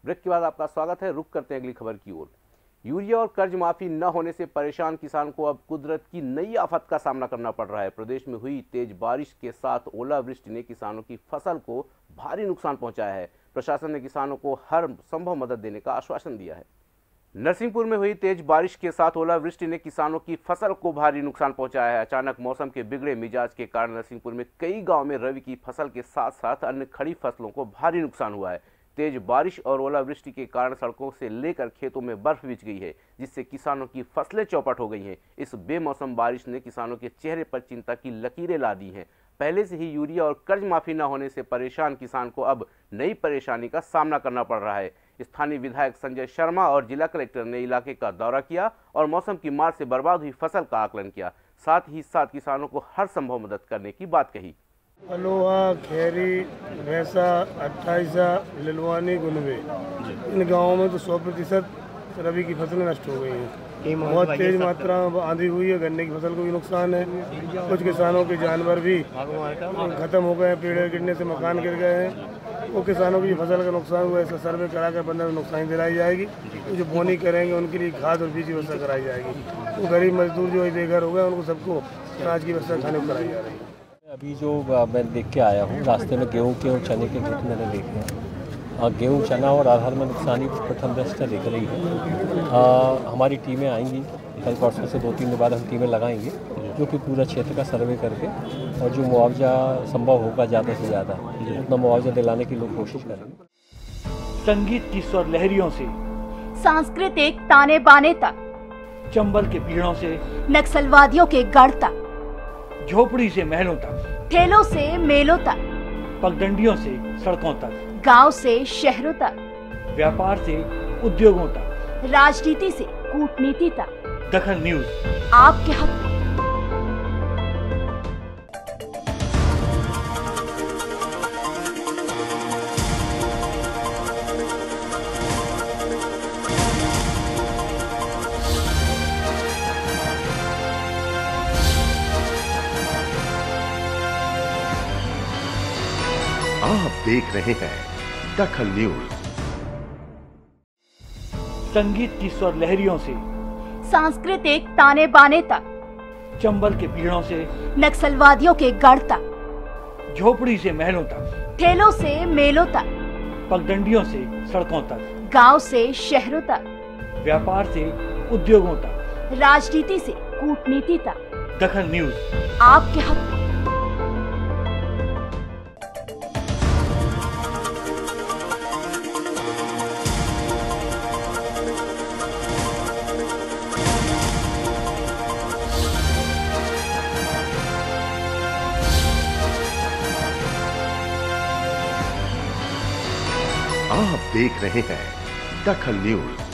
Break के बाद आपका स्वागत है। रुक करते हैं अगली खबर की ओर। यूरिया और कर्ज माफी न होने से परेशान किसान को अब कुदरत की नई आफत का सामना करना पड़ रहा है। प्रदेश में हुई तेज बारिश के साथ ओलावृष्टि ने किसानों की फसल को भारी नुकसान पहुंचाया है। प्रशासन ने किसानों को हर संभव मदद देने का आश्वासन दिया है। नरसिंहपुर में हुई तेज बारिश के साथ ओलावृष्टि ने किसानों की फसल को भारी नुकसान पहुंचाया है। अचानक मौसम के बिगड़े मिजाज के कारण नरसिंहपुर में कई गांव में रबी की फसल के साथ साथ अन्य खड़ी फसलों को भारी नुकसान हुआ है। तेज बारिश और ओलावृष्टि के कारण सड़कों से लेकर खेतों में बर्फ बिछ गई है, जिससे किसानों की फसलें चौपट हो गई हैं। इस बेमौसम बारिश ने किसानों के चेहरे पर चिंता की लकीरें ला दी हैं। पहले से ही यूरिया और कर्ज माफी न होने से परेशान किसान को अब नई परेशानी का सामना करना पड़ रहा है। स्थानीय विधायक संजय शर्मा और जिला कलेक्टर ने इलाके का दौरा किया और मौसम की मार से बर्बाद हुई फसल का आकलन किया। साथ ही साथ किसानों को हर संभव मदद करने की बात कही। अलोहा, खेरी, भैंसा, 28, लिलवानी, गुनवे, इन गाँवों में तो 100% रबी की फसलें नष्ट हो गई हैं। बहुत तेज मात्रा में आंधी हुई है, गन्ने की फसल को भी नुकसान है। कुछ किसानों के जानवर भी खत्म हो गए हैं, पेड़ गिरने से मकान गिर गए हैं। वो किसानों की फसल का नुकसान हुआ है, इसका सर्वे करा कर बंदा नुकसान दिलाई जाएगी। तो जो बोनी करेंगे उनके लिए खाद और बीज की व्यवस्था कराई जाएगी। तो गरीब मजदूर जो बेघर हो गए उनको सबको अनाज की व्यवस्था खाने को कराई जा रही है। अभी जो मैं देख के आया हूँ, रास्ते में गेहूँ के और चने के खेत मैंने देखे हैं। गेहूँ, चना और अरहर में नुकसानी प्रथम दृष्टया दिख रही है। हमारी टीमें आएंगी कल परसों से 2-3 दिन बाद हम टीमें लगाएंगे, जो कि पूरा क्षेत्र का सर्वे करके और जो मुआवजा संभव होगा ज़्यादा से ज़्यादा उतना मुआवजा दिलाने की लोग कोशिश करेंगे। संगीत की स्वर लहरियों से सांस्कृतिक ताने बाने तक, चंबल के पीड़ों से नक्सलवादियों के गढ़ तक, झोपड़ी से महलों तक, ठेलों से मेलों तक, पगडंडियों से सड़कों तक, गांव से शहरों तक, व्यापार से उद्योगों तक, राजनीति से कूटनीति तक, दखल न्यूज आपके हक में। आप देख रहे हैं दखल न्यूज। संगीत की स्वर लहरियों से सांस्कृतिक ताने बाने तक, चंबल के पीड़ों से नक्सलवादियों के गढ़ तक, झोपड़ी से महलों तक, ठेलों से मेलों तक, पगडंडियों से सड़कों तक, गांव से शहरों तक, व्यापार से उद्योगों तक, राजनीति से कूटनीति तक, दखल न्यूज आपके हक में। आप देख रहे हैं दखल न्यूज।